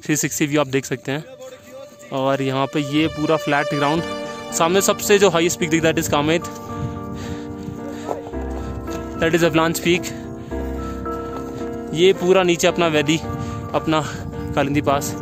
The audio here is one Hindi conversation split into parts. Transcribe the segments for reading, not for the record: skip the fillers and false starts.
360 व्यू आप देख सकते हैं। और यहाँ पे ये पूरा फ्लैट ग्राउंड, सामने सबसे जो हाईएस्ट पीक दिखता है that is Kamet, that is avalanche peak. ये पूरा नीचे अपना वैली, अपना कालिंदी पास।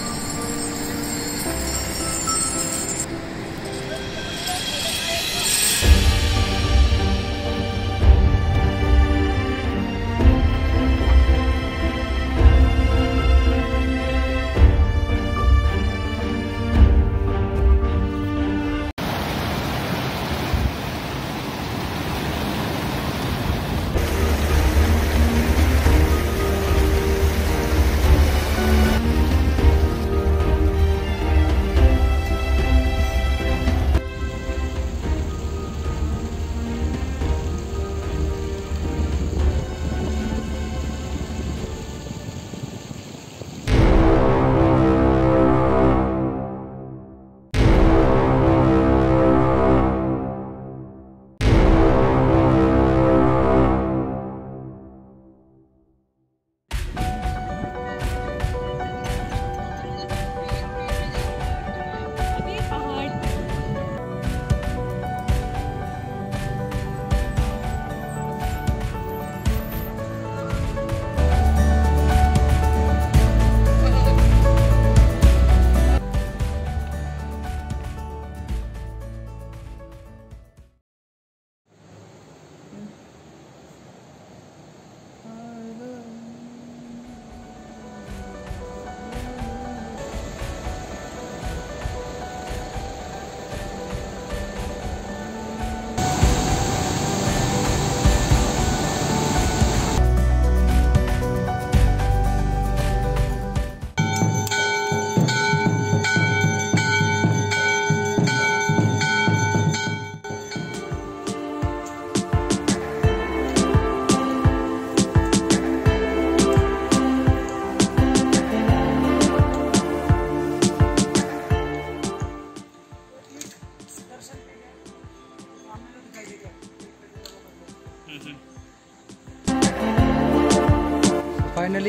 फाइनली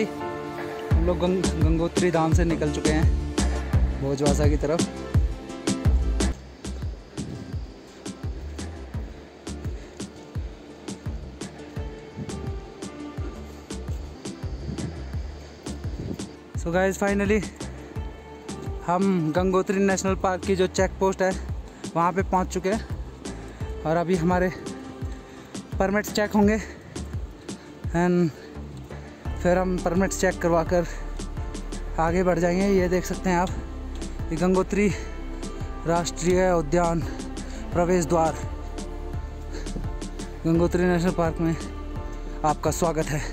हम लोग गंगोत्री धाम से निकल चुके हैं भोजवासा की तरफ। सो गाइस फाइनली हम गंगोत्री नेशनल पार्क की जो चेक पोस्ट है वहाँ पे पहुँच चुके हैं और अभी हमारे परमिट्स चेक होंगे एंड फिर हम परमिट्स चेक करवा कर आगे बढ़ जाएंगे। ये देख सकते हैं आप, ये गंगोत्री राष्ट्रीय उद्यान प्रवेश द्वार गंगोत्री नेशनल पार्क में आपका स्वागत है।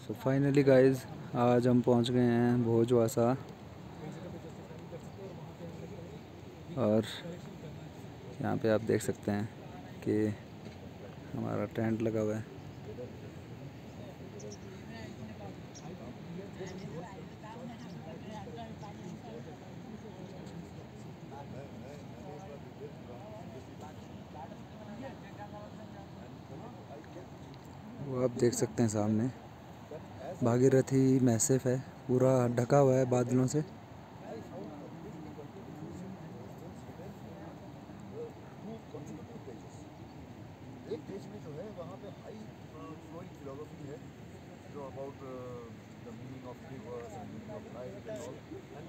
सो फाइनली गाइज आज हम पहुंच गए हैं भोजवासा और यहाँ पे आप देख सकते हैं कि हमारा टेंट लगा हुआ है। वो आप देख सकते हैं सामने भागीरथी मैसिव है, पूरा ढका हुआ है बादलों से। एक देश में जो है वहाँ पे हाई फ्लोइंग फिलोसफी है जो about the meaning of rivers and meaning of life and all.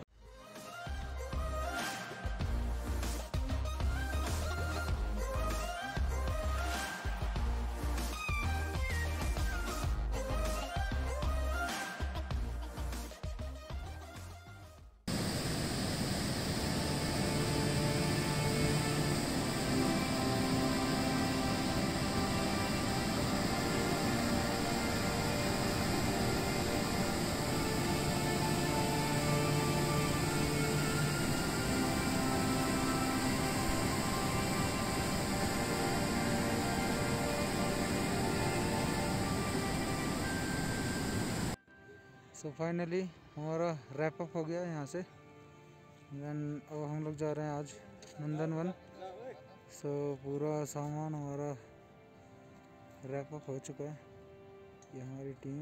So finally हमारा रैप अप हो गया यहाँ से। देन अब हम लोग जा रहे हैं आज नंदनवन। सो पूरा सामान हमारा रैप अप हो चुका है। ये हमारी टीम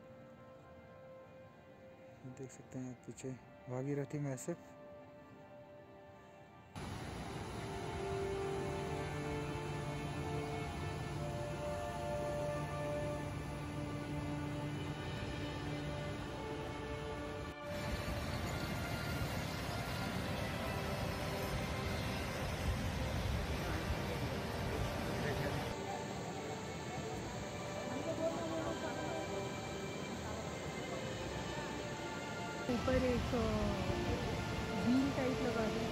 देख सकते हैं आप पीछे भागीरथी मैसिव। ऊपर एक व्हील टाइप लगा है।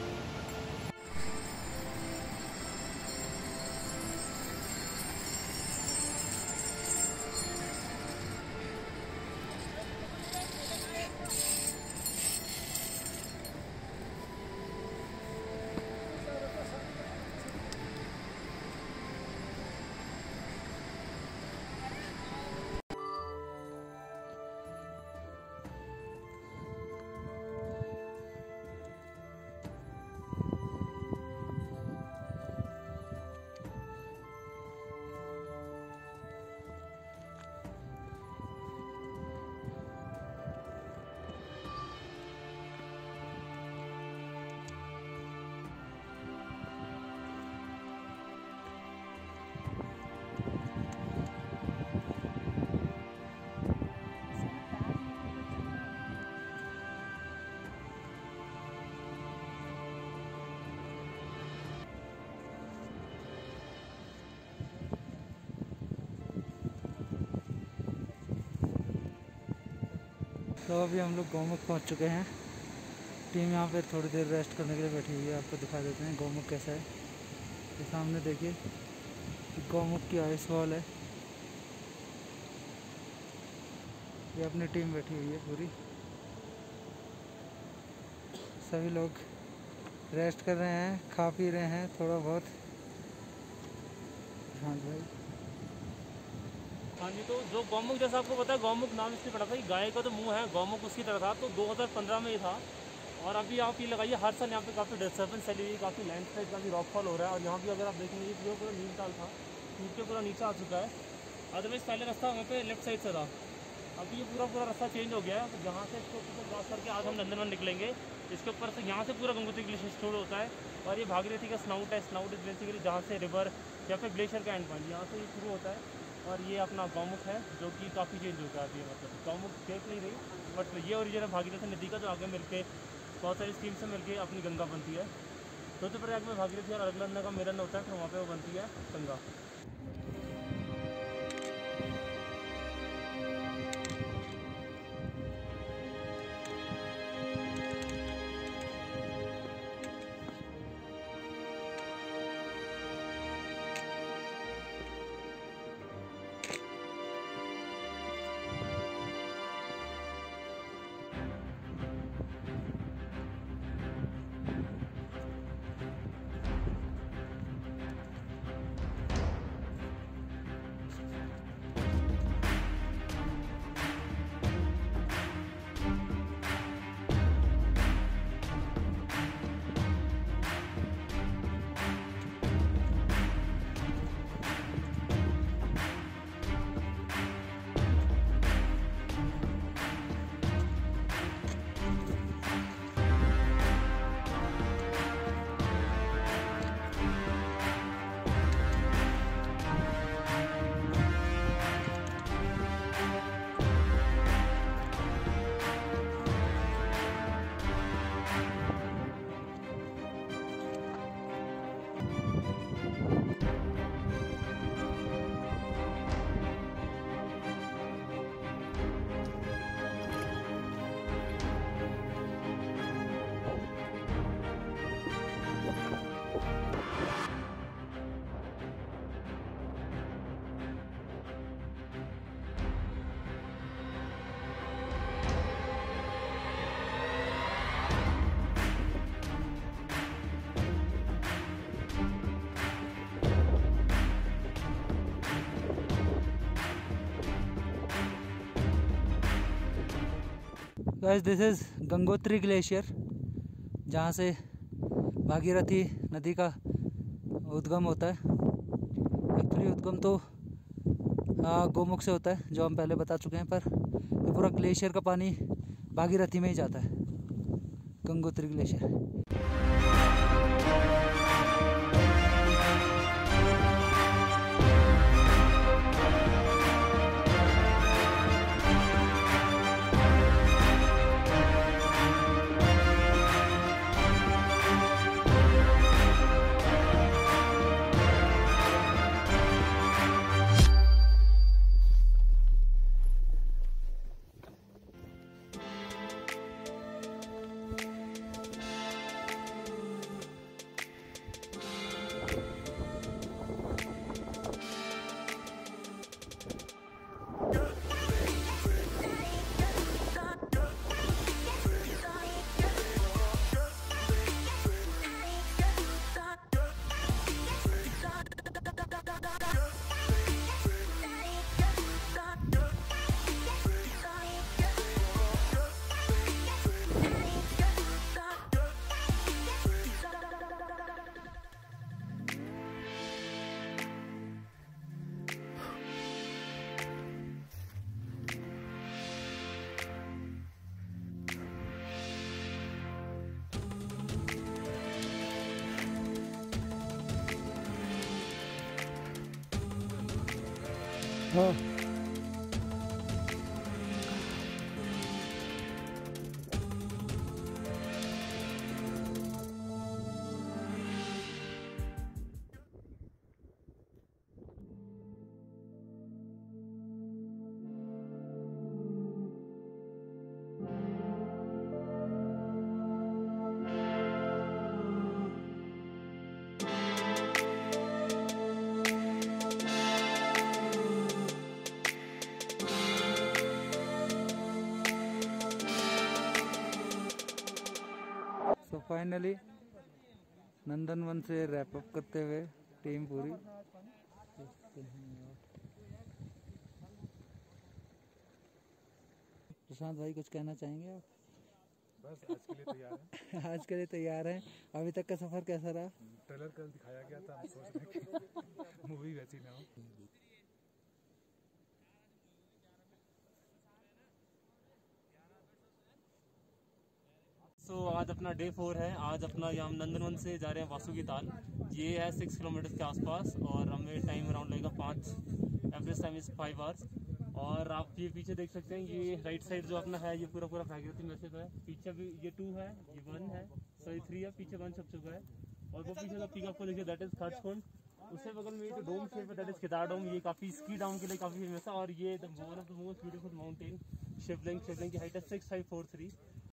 तो अभी हम लोग गौमुख पहुंच चुके हैं। टीम यहाँ पे थोड़ी देर रेस्ट करने के लिए बैठी हुई है। आपको दिखा देते हैं गौमुख कैसा है। तो सामने देखिए गौमुख की आइस वॉल है। ये अपनी टीम बैठी हुई है पूरी। सभी लोग रेस्ट कर रहे हैं, खा पी रहे हैं थोड़ा बहुत। हाँ भाई। हाँ जी, तो जो गौमुख जैसा आपको पता है, गौमुख नाम इसलिए पड़ा था कि गाय का तो मुंह है, गौमुख उसकी तरह था। तो 2015 में ये था। और अभी आप ये लगाइए, हर साल यहाँ पे काफ़ी डिस्टर्बेंस चली हुई, काफ़ी लैंडस्लाइड, काफ़ी रॉकफॉल हो रहा है। और यहाँ भी अगर आप देखेंगे ये पूरा नीलताल था, टूट के पूरा नीचे आ चुका है। अदरवाइज पहले रास्ता वहाँ पे लेफ्ट साइड से था, अभी ये पूरा रास्ता चेंज हो गया है। तो जहाँ से इसको ऊपर क्रॉस करके आज हम नंदनवन निकलेंगे। इसके ऊपर से यहाँ से पूरा गंगोत्री ग्लेशियर शुरू होता है। और ये भागीरथी का स्नाउट है। स्नाउट इज बेसिकली जहाँ से रिवर या फिर ग्लेशियर का एंड पॉइंट, यहाँ से ये शुरू होता है। और ये अपना गौमुख है जो कि काफ़ी चेंज हो गया है। मतलब गौमुख देख नहीं रही, बट ये ओरिजिनल भागीरथी नदी का, जो आगे मिलके बहुत सारी स्ट्रीम से मिलके अपनी गंगा बनती है। रुद्रप्रयाग में भागीरथी और अलकनंदा का मिलन होता है, फिर वहाँ पे वो बनती है Ganga. Guys this is Gangotri glacier, जहाँ से भागीरथी नदी का उद्गम होता है। एक्चुअली उद्गम तो गोमुख से होता है, जो हम पहले बता चुके हैं, पर ये पूरा ग्लेशियर का पानी भागीरथी में ही जाता है, गंगोत्री ग्लेशियर। हाँ तो फाइनली नंदनवन से रैप अप करते हुए टीम पूरी। प्रशांत भाई कुछ कहना चाहेंगे आप? बस आज के लिए तैयार है। आज के लिए तैयार हैं। अभी तक का सफर कैसा रहा? ट्रेलर कल दिखाया गया था, हम सोच रहे कि मूवी वैसी ना हो। सो आज अपना डे 4 है। आज अपना यहाँ हम नंदनवन से जा रहे हैं वासुकी ताल। ये है 6 किलोमीटर के आसपास और हमें टाइम अराउंड लगेगा 5, एवरेज टाइम इज 5 आवर्स। और आप ये पीछे देख सकते हैं, ये राइट साइड जो अपना है ये पूरा पूरा भागीरथी में से है। पीछे भी ये 2 है, ये 1 है, सॉरी 3 है, पीछे 1 छप चुका है। और वो पीछे का पीक आपको देखिए, दैट इज खर्चकुंड। उससे बगल में ये जो डोम शेप है दैट इज केदार डोम। ये काफी स्की डाउन के लिए काफी फेमस है। और ये one of the most beautiful mountain Shivling. Shivling की हाइट है 6543।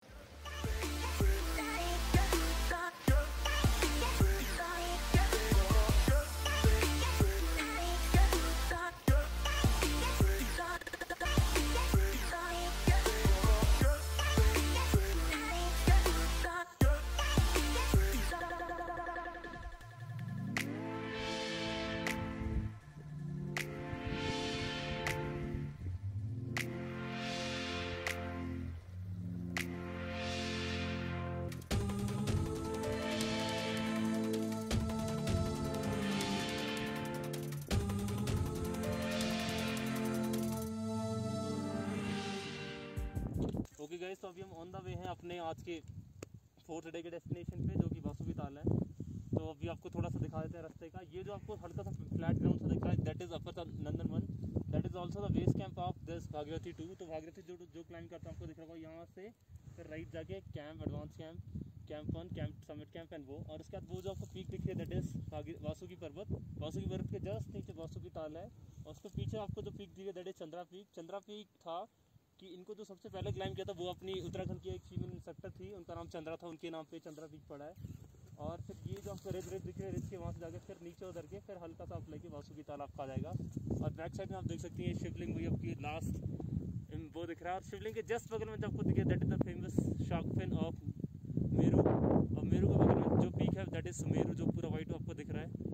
ओके गाइस, तो अभी हम ऑन द वे हैं अपने आज के 4th डे के डेस्टिनेशन पे, जो कि वासुकी ताल है। तो अभी आपको थोड़ा सा दिखा देते हैं रास्ते का। ये जो आपको हल्का सा फ्लैट ग्राउंड सा दिख रहा है that is upper Nandanvan. That is also the base camp of this Bhagirathi 2। तो भागीरथी जो क्लाइंब करता है आपको दिख रहा होगा यहाँ से, फिर राइट जाके camp, advance camp, camp 1, camp summit camp and वो। और उसके बाद वो जो आपको पीक दिख रही है दैट इज वासुकी पर्वत। वासुकी पर्वत के जस्ट नीचे वासुकी ताल है। और उसके पीछे आपको जो पीक दिख रही है that is Chandra peak. Chandra peak था कि इनको जो सबसे पहले क्लाइम किया था वो अपनी उत्तराखंड की एक फीमेल इंस्ट्रक्टर थी, उनका नाम चंद्रा था, उनके नाम पे चंद्रा पीक पड़ा है। और फिर ये जो आपको रेत दिख रहे हैं, रेत के वहाँ से जाकर फिर नीचे उतर के फिर हल्का सा आप लेके वासुकी ताल आपका आ जाएगा। और बैक साइड में आप देख सकते हैं शिवलिंग वही आपकी लास्ट वो दिख रहा है। और शिवलिंग के जस्ट बगल में जो आपको दिखे that is the famous shark fin of Meru. और मेरू के बगल में जो पीक है दैट इज सुमेरू, जो पूरा वाइट आपको दिख रहा है।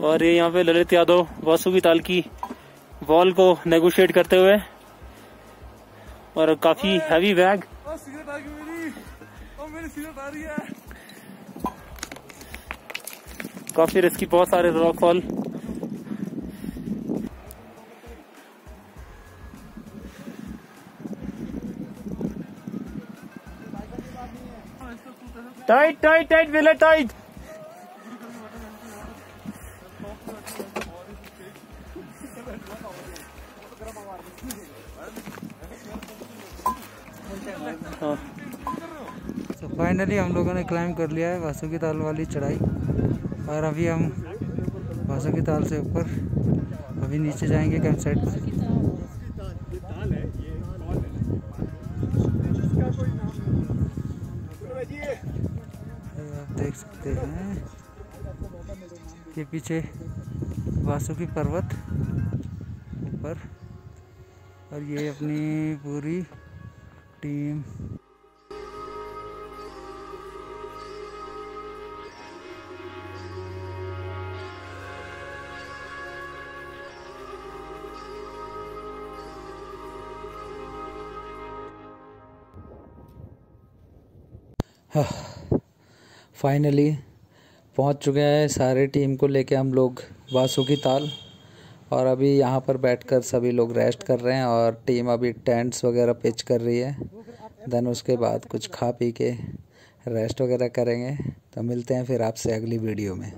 और ये यहाँ पे ललित यादव वासुकी ताल की वॉल को नेगोशिएट करते हुए, और काफी हैवी बैग। काफी रिस्की, बहुत सारे rock fall. Tight tight tight wheeler tight. तो फाइनली हम लोगों ने क्लाइंब कर लिया है वासुकी ताल वाली चढ़ाई, और अभी हम वासुकी ताल से ऊपर अभी नीचे जाएंगे कैंप साइट पर। आप देख सकते हैं कि पीछे वासुकी पर्वत ऊपर, और ये अपनी पूरी टीम। फाइनली पहुंच चुके हैं सारे टीम को लेके हम लोग वासुकी ताल, और अभी यहाँ पर बैठकर सभी लोग रेस्ट कर रहे हैं, और टीम अभी टेंट्स वगैरह पिच कर रही है। देन उसके बाद कुछ खा पी के रेस्ट वगैरह करेंगे। तो मिलते हैं फिर आपसे अगली वीडियो में।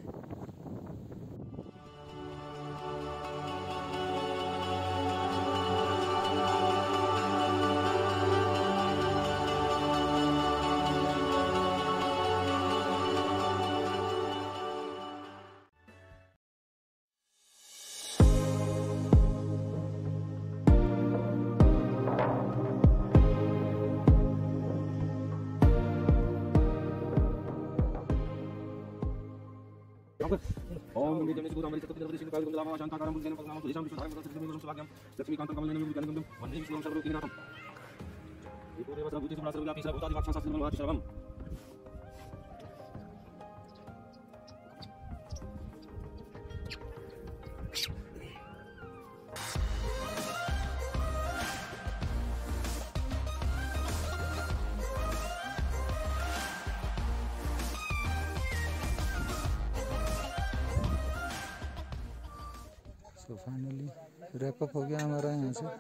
तो फाइनली रैप अप हो गया हमारा यहाँ से।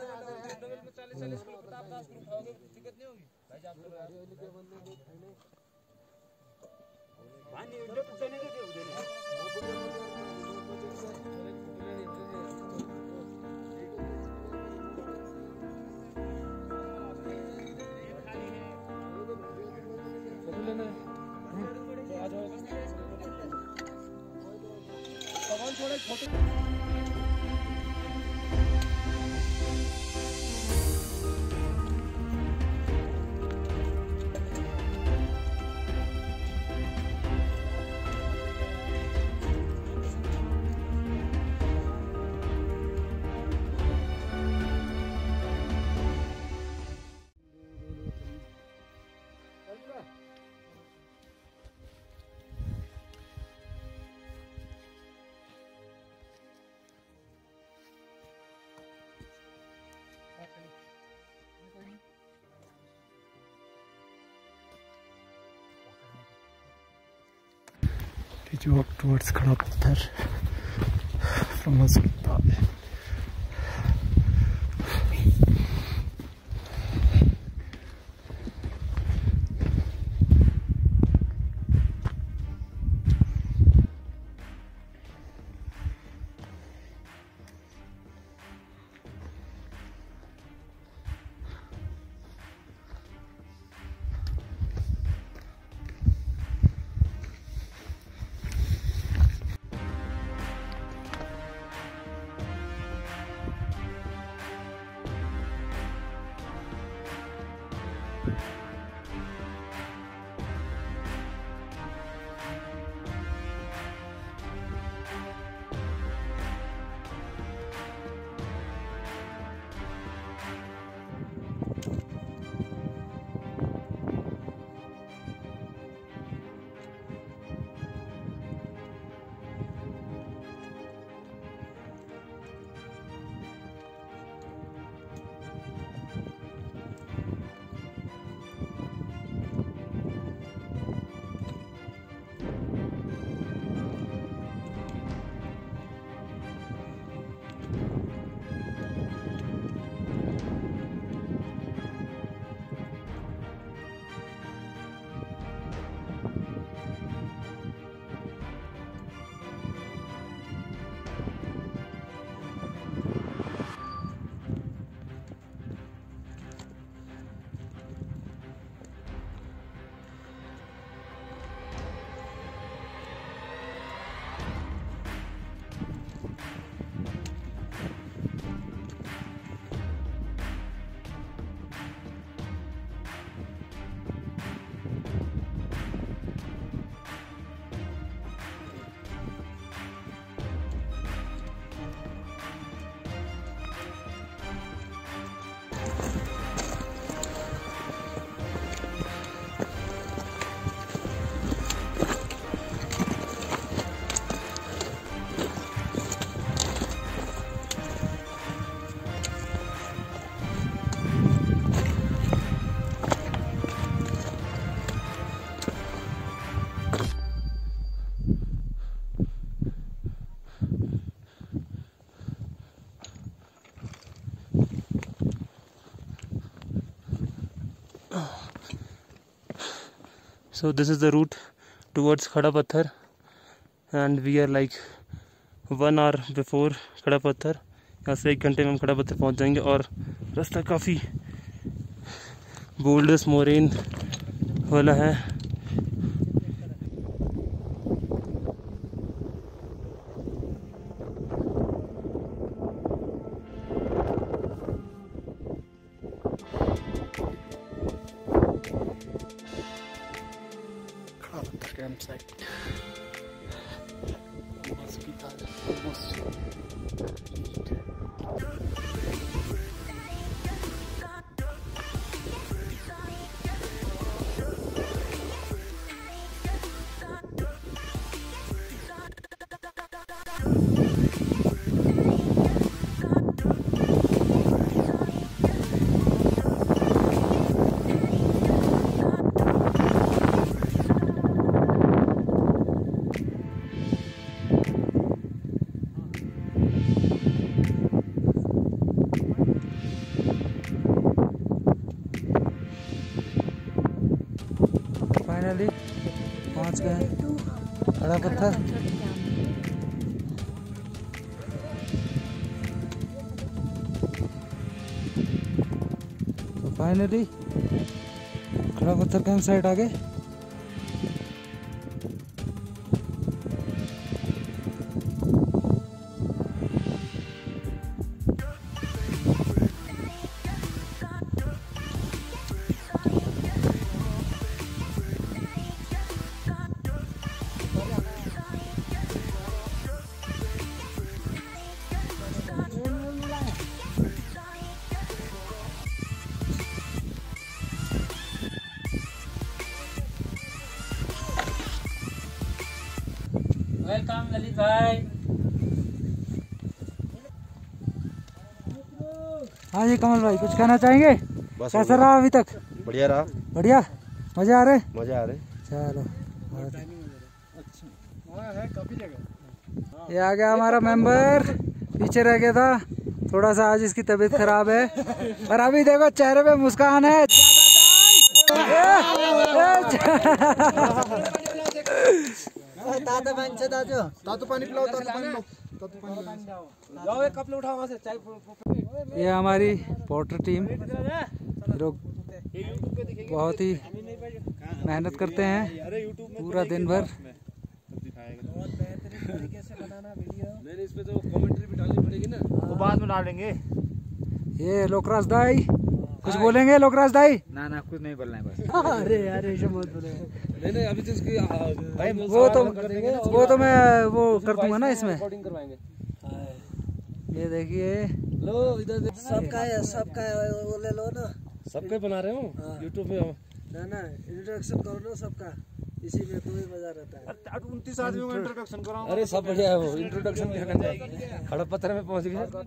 Did you walk towards Kharapatthar from hospital? So this is the route towards Khada Patthar, and we are like 1 hour before खड़ा पत्थर। यहाँ से 1 घंटे में हम खड़ा पत्थर पहुँच जाएंगे। और रास्ता काफ़ी बोल्डर्स मोरेन वाला है। फाइनली पहुंच गए खड़ा पत्थर। तो फाइनली खड़ा पत्थर कैंप साइट आ गए। वेलकम ललित भाई। हाँ जी कमल भाई, कुछ कहना चाहेंगे? कैसा रहा अभी तक? बढ़िया रहा। बढ़िया, मजे आ रहे? मजा आ रहे। चलो ये आ गया हमारा मेंबर, पीछे रह गया था थोड़ा सा, आज इसकी तबीयत खराब है, पर अभी देखो चेहरे पे मुस्कान है। तातो पानी पिलाओ, तातो पानी लो, तातो पानी जाओ, एक कप ले उठाओ वहां से चाय। ये हमारी पोर्टर टीम लोग बहुत ही मेहनत करते हैं पूरा दिन भर। इस पे तो कमेंट्री भी डालनी पड़ेगी ना, तो बाद में डालेंगे। ये लोकराज दाई कुछ बोलेंगे? लोकराज दाई ना ना कुछ नहीं बोलना है बस। अरे यार ऐसे मत बोले। नहीं अभी तो इसकी वो तो मैं वो कर दूंगा ना इसमें। रिकॉर्डिंग करवाएंगे। ये देखिए लो इधर सबका है, सबका है, वो ले लो ना। सबके बना रहे हो यूट्यूब पे। ना ना इंट्रोडक्शन करो ना सबका, इसी में तो भी मजा रहता है। 29 आदमियों का इंट्रोडक्शन कराओ। अरे सब बढ़िया है, वो इंट्रोडक्शन क्या करना। खड़ा पत्थर में पहुंच गए।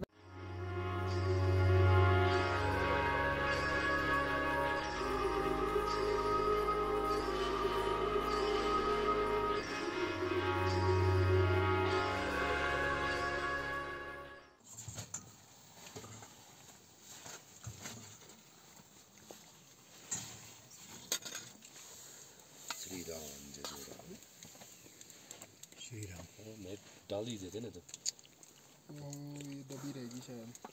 मैं डाल ही देते ना तो ये दबी रहेगी शायद।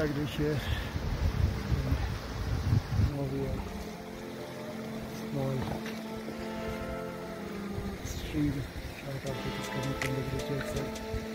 Devprayag glacier. Now we have small stream shot of it is coming from the glacier itself.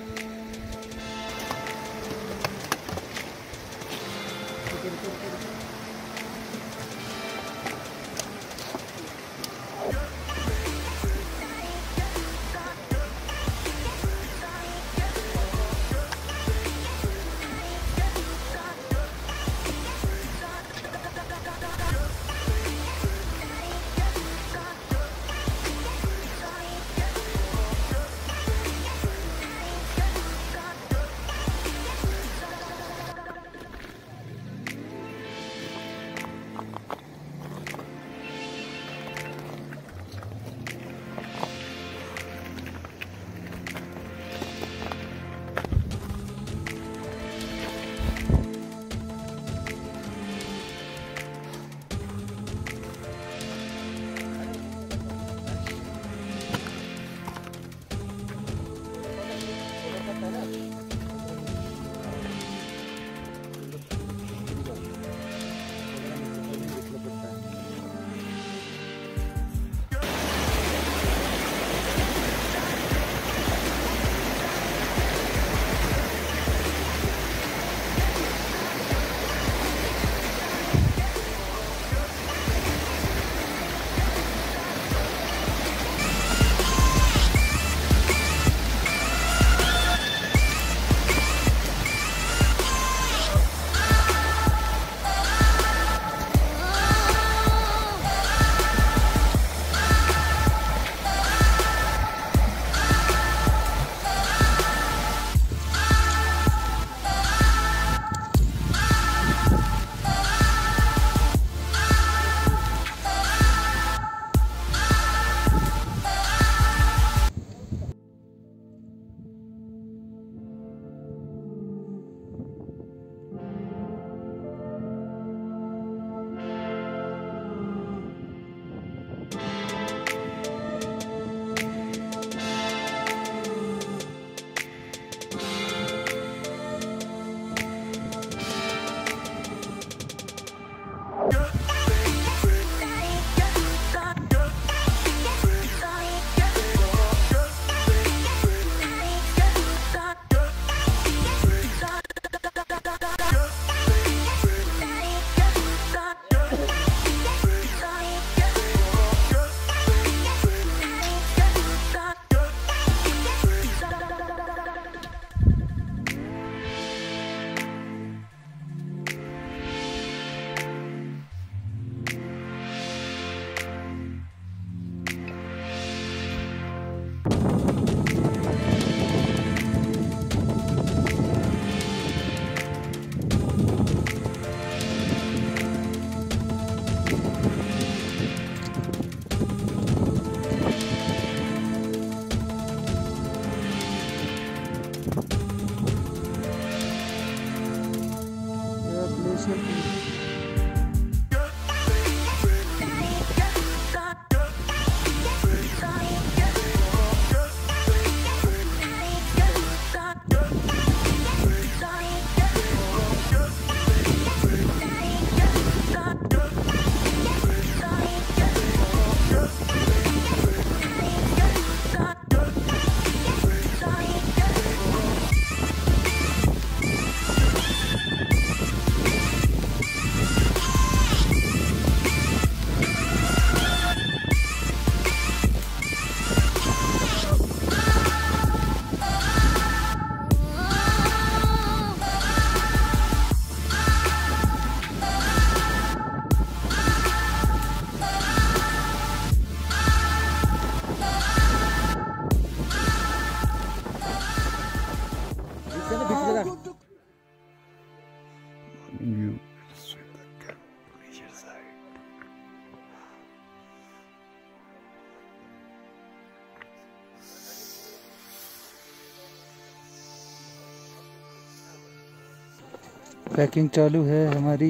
Packing चालू है हमारी।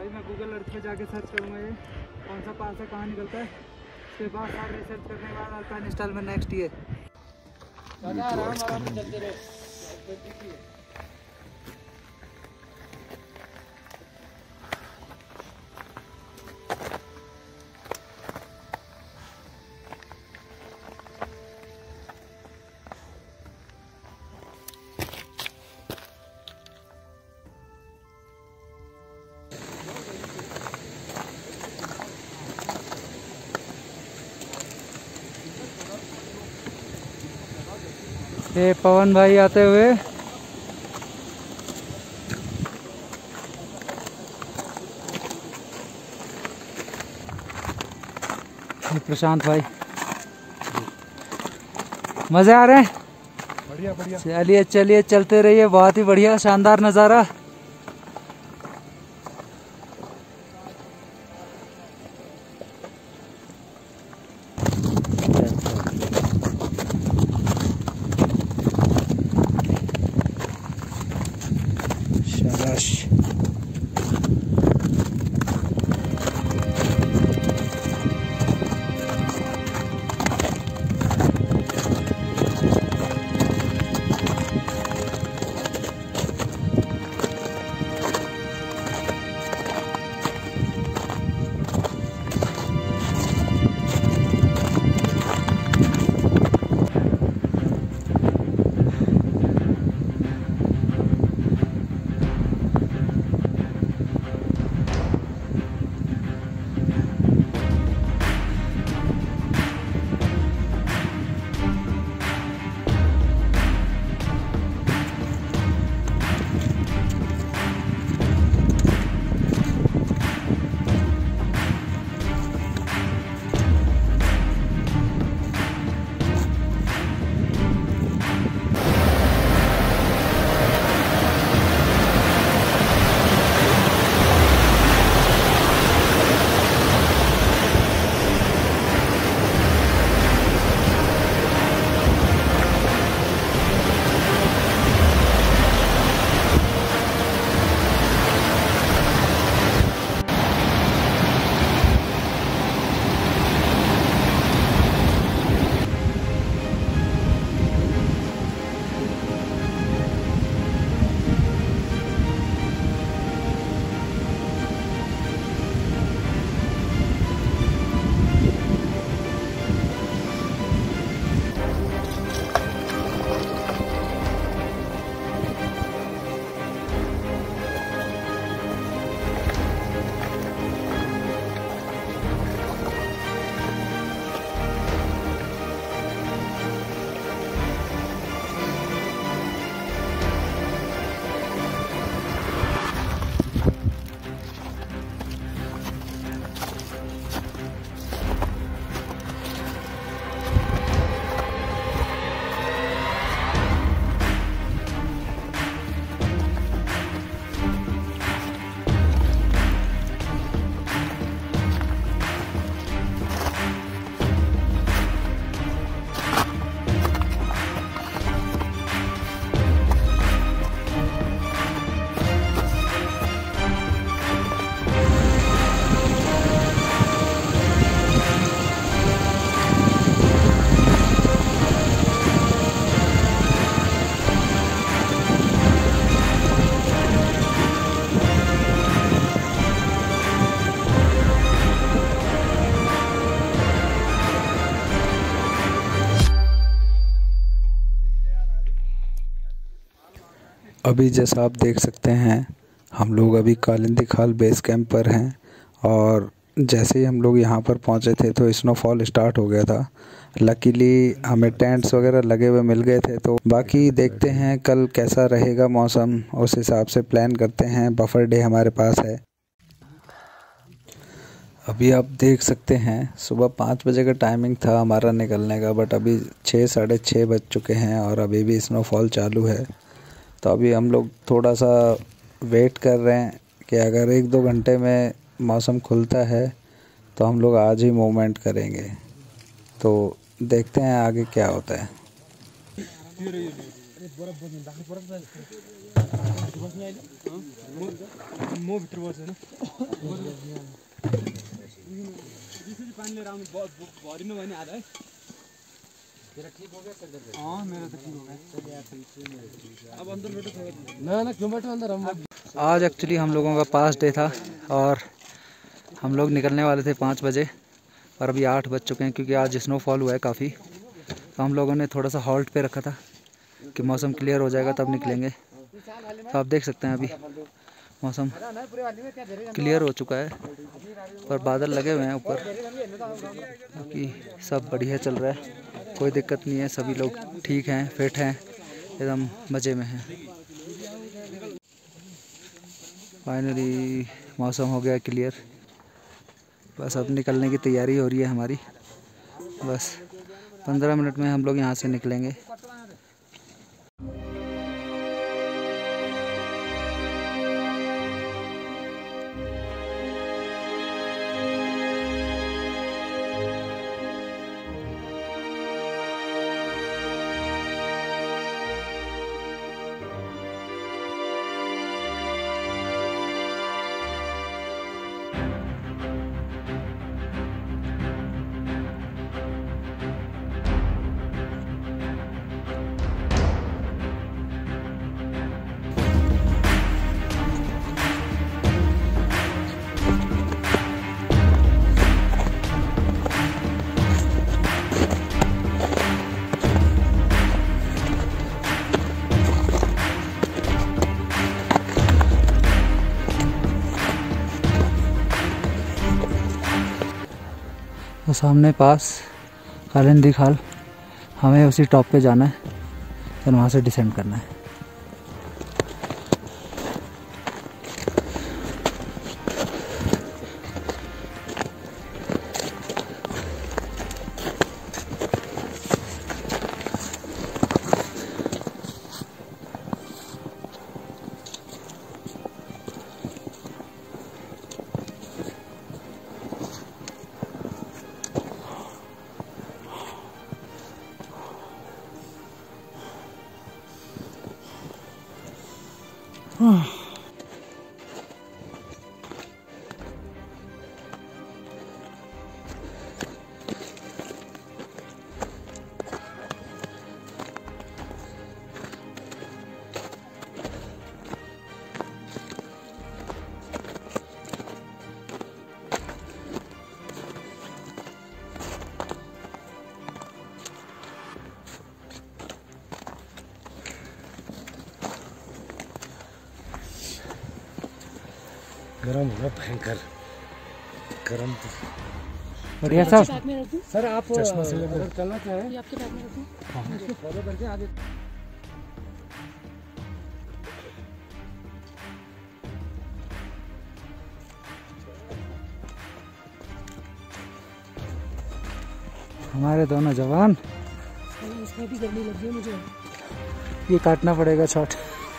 भाई मैं गूगल अर्थ पे जाके सर्च करूँगा ये कौन सा पास है, कहाँ निकलता है। उसके बाद सारे रिसर्च करने के बाद अल्पाइन स्टाइल में नेक्स्ट ये आराम चलते रहे। ये पवन भाई आते हुए, प्रशांत भाई, मजे आ रहे हैं। बढ़िया बढ़िया। चलिए चलिए चलते रहिए, बहुत ही बढ़िया शानदार नज़ारा। शाबाश। अभी जैसा आप देख सकते हैं हम लोग अभी कालिंदी खाल बेस कैंप पर हैं और जैसे ही हम लोग यहाँ पर पहुँचे थे तो स्नोफॉल स्टार्ट हो गया था। लकीली हमें टेंट्स वगैरह लगे हुए मिल गए थे। तो बाकी देखते हैं कल कैसा रहेगा मौसम, उस हिसाब से प्लान करते हैं। बफर डे हमारे पास है। अभी आप देख सकते हैं सुबह 5 बजे का टाइमिंग था हमारा निकलने का, बट अभी 6 साढ़े 6 बज चुके हैं और अभी भी स्नोफॉल चालू है। तो अभी हम लोग थोड़ा सा वेट कर रहे हैं कि अगर 1-2 घंटे में मौसम खुलता है तो हम लोग आज ही मूवमेंट करेंगे। तो देखते हैं आगे क्या होता है। मो भित्र बस्दैन पानी लिएर आउनु भरिनु भने आधा है तेरा ठीक हो गया सर मेरा तो ठीक हो गया अब अंदर बैठो ना क्यों बैठो अंदर हम आज एक्चुअली हम लोगों का पास डे था और हम लोग निकलने वाले थे 5 बजे और अभी 8 बज चुके हैं क्योंकि आज स्नोफॉल हुआ है काफ़ी। तो हम लोगों ने थोड़ा सा हॉल्ट पे रखा था कि मौसम क्लियर हो जाएगा तब निकलेंगे। तो आप देख सकते हैं अभी मौसम क्लियर हो चुका है पर बादल लगे हुए हैं ऊपर, क्योंकि सब बढ़िया चल रहा है, कोई दिक्कत नहीं है, सभी लोग ठीक हैं, फिट हैं, एकदम मज़े में हैं। फाइनली मौसम हो गया क्लियर, बस अब निकलने की तैयारी हो रही है हमारी। बस 15 मिनट में हम लोग यहाँ से निकलेंगे। तो सामने पास कालिंदी खाल, हमें उसी टॉप पे जाना है, फिर वहाँ से डिसेंड करना है। गरम होगा भयंकर गरम तो बढ़िया साहब। सर आप चश्मा से अगर चलना चाहें ये आपके बैग में रखूं? इसको फॉलो करके आगे हमारे दोनों जवान, इसमें भी गर्मी लग रही है मुझे। ये काटना पड़ेगा शॉट।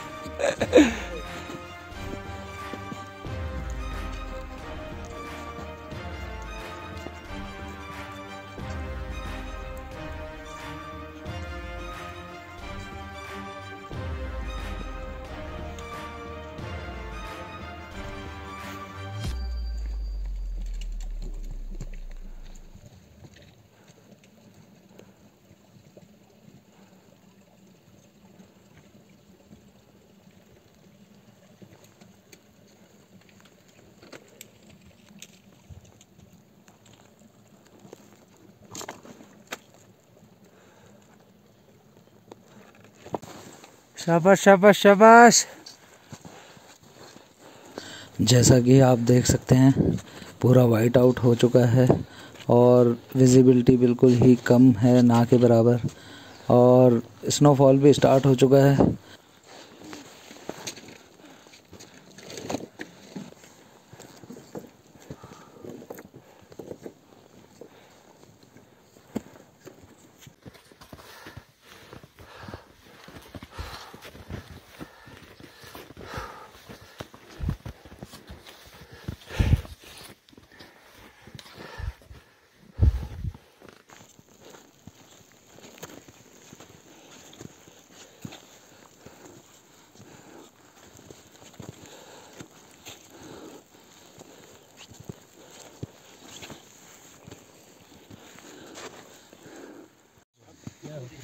शाबाश शाबाश शाबाश। जैसा कि आप देख सकते हैं पूरा वाइट आउट हो चुका है और विजिबिलिटी बिल्कुल ही कम है, ना के बराबर, और स्नोफॉल भी स्टार्ट हो चुका है।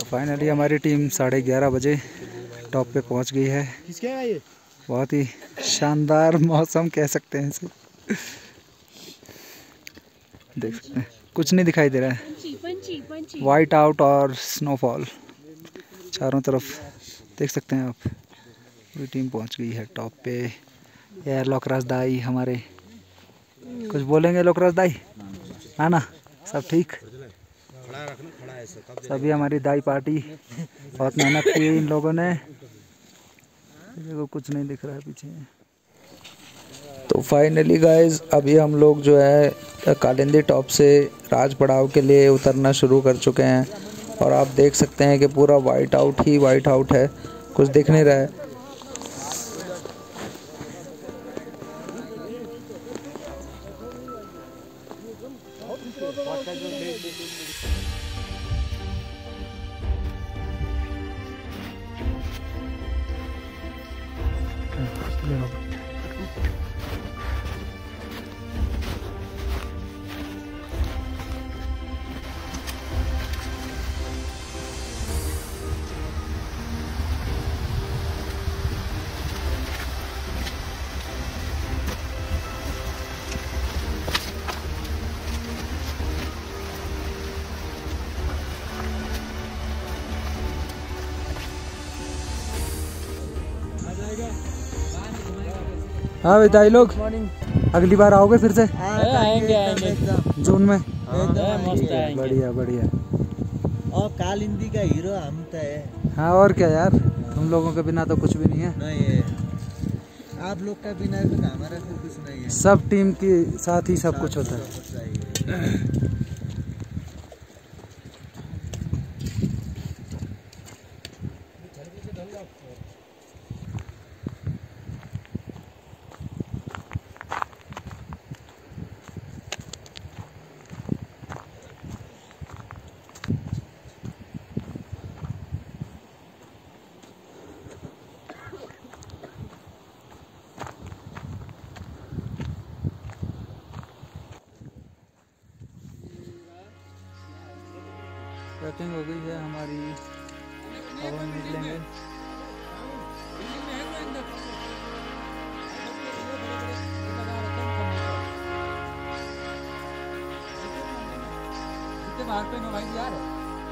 फाइनली हमारी टीम 11:30 बजे टॉप पे पहुंच गई है। किसका है ये? बहुत ही शानदार मौसम कह सकते हैं इसे। देख सकते हैं कुछ नहीं दिखाई दे रहा है, वाइट आउट और स्नोफॉल चारों तरफ देख सकते हैं आप। पूरी टीम पहुंच गई है टॉप पे। यार लोकराज दाई हमारे, कुछ बोलेंगे लोकराज दाई? है ना, सब ठीक? सभी हमारी दाई पार्टी, बहुत मेहनत की इन लोगों ने। देखो कुछ नहीं दिख रहा है पीछे। तो फाइनली गाइस अभी हम लोग जो है कालिंदी टॉप से राज पड़ाव के लिए उतरना शुरू कर चुके हैं और आप देख सकते हैं कि पूरा वाइट आउट ही वाइट आउट है, कुछ दिख नहीं रहा है। हाँ भाई दाई लोग, अगली बार आओगे फिर से? आएंगे जून में। मस्त आएंगे। बढ़िया बढ़िया। और कालिंदी का हीरो हम तो है। हाँ और क्या यार, तुम लोगों के बिना तो कुछ भी नहीं है। नहीं है, आप लोग का बिना तो हमारा फिर कुछ नहीं है। सब टीम के साथ ही सब कुछ होता है। ट्रैकिंग हो गई है हमारी, अब हम निकलेंगे। कितने बाहर पे नो भाई यार।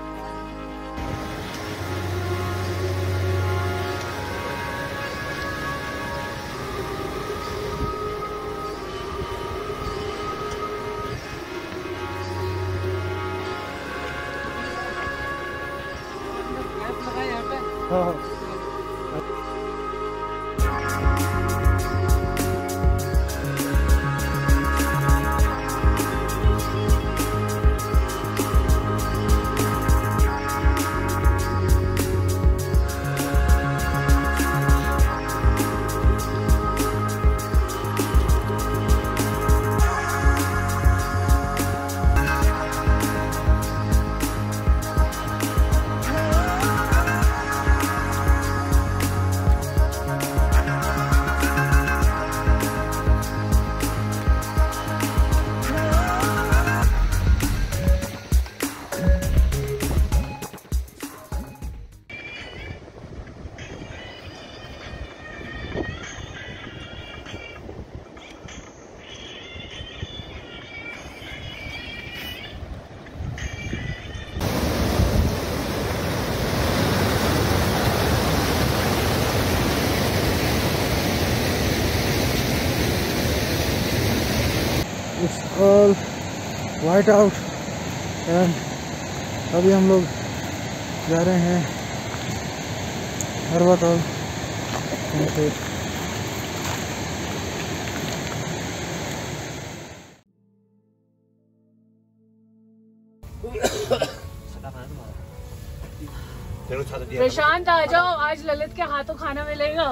ऑल वाइट आउट एंड अभी हम लोग जा रहे हैं पर्वत और प्रशांत आ जाओ, आज ललित के हाथों खाना मिलेगा।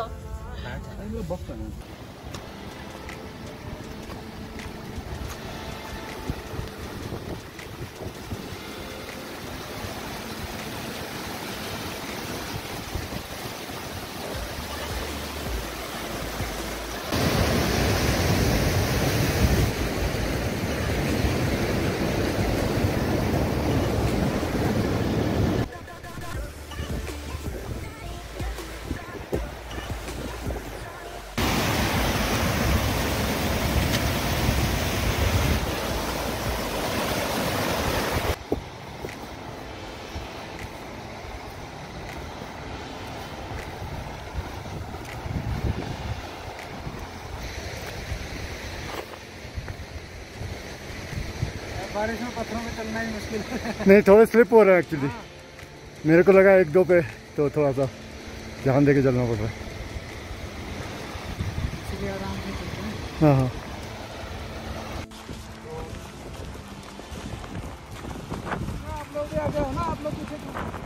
बारिश में पत्थरों में चलना ही मुश्किल है। नहीं, थोड़े स्लिप हो रहे हैं एक्चुअली। मेरे को लगा 1-2 पे, तो थोड़ा सा ध्यान दे के चलना पड़ रहा है। आराम से चलते हैं। हाँ हाँ। आप लोग भी आ गए हो ना, आप लोग पीछे।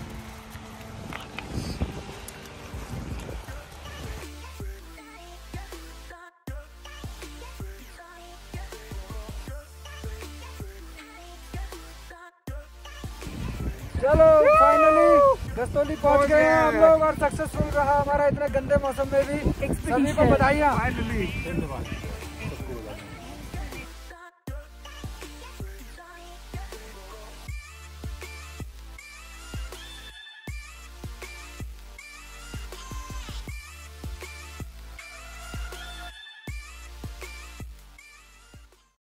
चलो फाइनली गस्तौली पहुंच गए हैं हम लोग और सक्सेसफुल रहा हमारा इतने गंदे मौसम में भी। सभी को बधाइयाँ। फाइनली धन्यवाद।